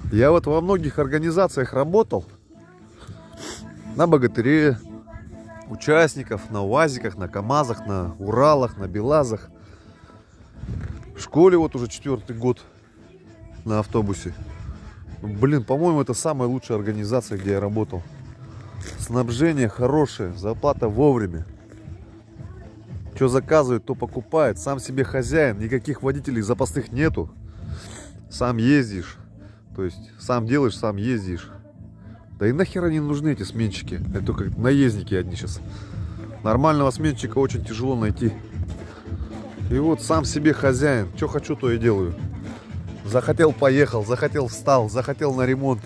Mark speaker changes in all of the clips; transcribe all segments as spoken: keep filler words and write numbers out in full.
Speaker 1: Я вот во многих организациях работал. На Богатыре, участников, на УАЗиках, на КАМАЗах, на Уралах, на БелАЗах. В школе вот уже четвертый год на автобусе. Блин, по-моему, это самая лучшая организация, где я работал. Снабжение хорошее, зарплата вовремя. Что заказывает, то покупает. Сам себе хозяин, никаких водителей запасных нету. Сам ездишь. То есть сам делаешь, сам ездишь. Да и нахер они нужны, эти сменщики. Это только наездники одни сейчас. Нормального сменщика очень тяжело найти. И вот сам себе хозяин. Что хочу, то и делаю. Захотел — поехал, захотел — встал, захотел — на ремонт.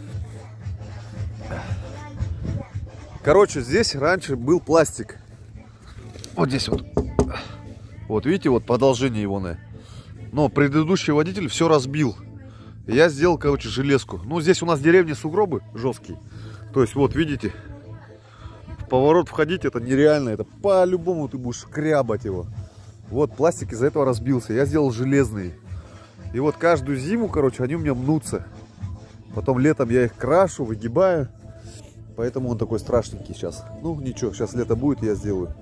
Speaker 1: Короче, здесь раньше был пластик. Вот здесь вот. Вот видите, вот продолжение его. Но предыдущий водитель все разбил. Я сделал, короче, железку. Ну, здесь у нас в деревне сугробы жесткие. То есть, вот, видите, в поворот входить это нереально. Это по-любому ты будешь крябать его. Вот, пластик из-за этого разбился. Я сделал железный. И вот каждую зиму, короче, они у меня мнутся. Потом летом я их крашу, выгибаю. Поэтому он такой страшненький сейчас. Ну, ничего, сейчас лето будет, я сделаю.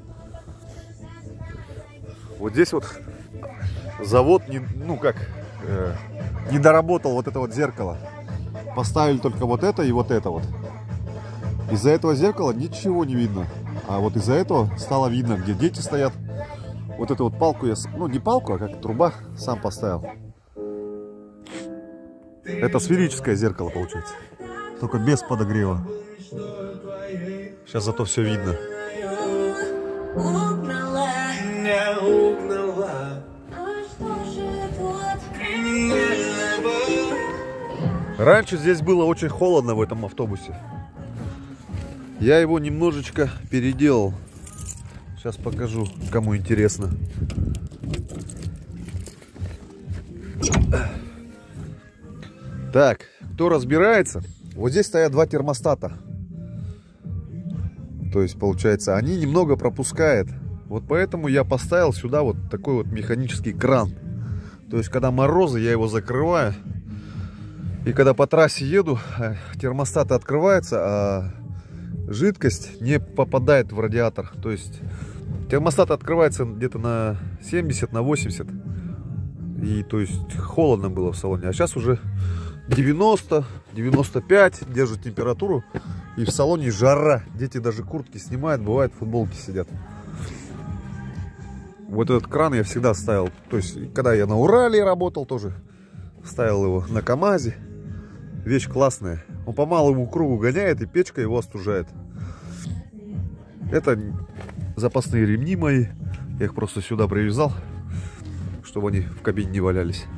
Speaker 1: Вот здесь вот завод, не, ну как, э, не доработал вот это вот зеркало. Поставили только вот это и вот это вот. Из-за этого зеркала ничего не видно. А вот из-за этого стало видно, где дети стоят. Вот эту вот палку я, ну не палку, а как труба, сам поставил. Это сферическое зеркало получается. Только без подогрева. Сейчас зато все видно. Раньше здесь было очень холодно в этом автобусе. Я его немножечко переделал. Сейчас покажу, кому интересно. Так, кто разбирается, вот здесь стоят два термостата. То есть, получается, они немного пропускают. Вот поэтому я поставил сюда вот такой вот механический кран. То есть, когда морозы, я его закрываю. И когда по трассе еду, термостаты открываются, а жидкость не попадает в радиатор. То есть, термостат открывается где-то на семьдесят, на восемьдесят. И то есть, холодно было в салоне. А сейчас уже девяносто, девяносто пять держит температуру. И в салоне жара. Дети даже куртки снимают, бывает, в футболке сидят. Вот этот кран я всегда ставил. То есть, когда я на Урале работал, тоже ставил его на КАМАЗе. Вещь классная. Он по малому кругу гоняет, и печка его остужает. Это запасные ремни мои. Я их просто сюда привязал, чтобы они в кабине не валялись.